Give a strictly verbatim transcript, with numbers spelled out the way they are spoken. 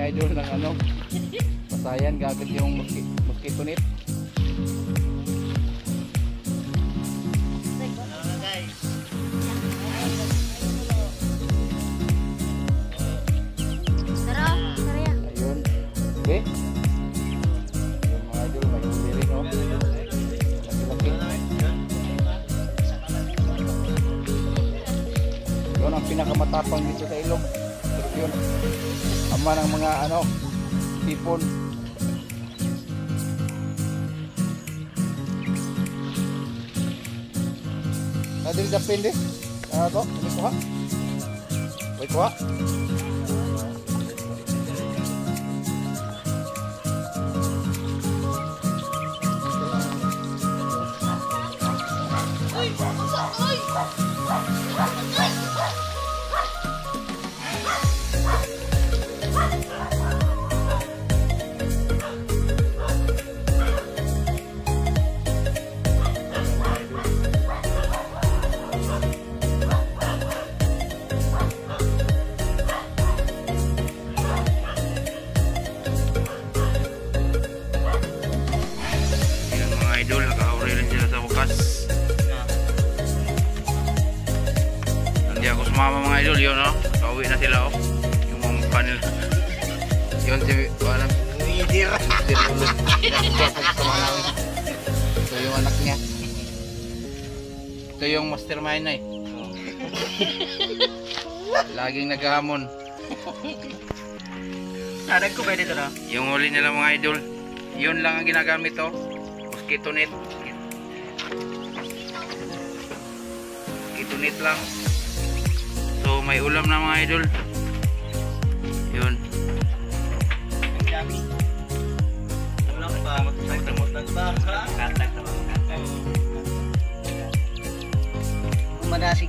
idol ng ano. Pasayan gagawin yung mosquito net. Ayun. Okay. Yung mga idol may huli rin oh. Yun ang pinakamatapang dito sa ilog. Pero yun, ama ng mga ano, tipon. Nadil depende. Ano to? May kuha? May kuha? Idol, nakahuli rin sila sa wakas. Hindi ako sumama mga idol, yun o. Kauwi na sila o. Yung mga mukha nila. Yun si, parang Idir. Idir ulit. Ito yung anak niya. Ito yung mastermind na eh. Laging naghahamon. Nadag ko ba dito na? yung huli nila mga idol. Yun lang ang ginagamit o. Mosquito net. Mosquito net lang. So may ulam na mga idol. Yun. Ang dami. Ulang pa. Magtag-magtag ba? Katag na mga katag. Kung madasi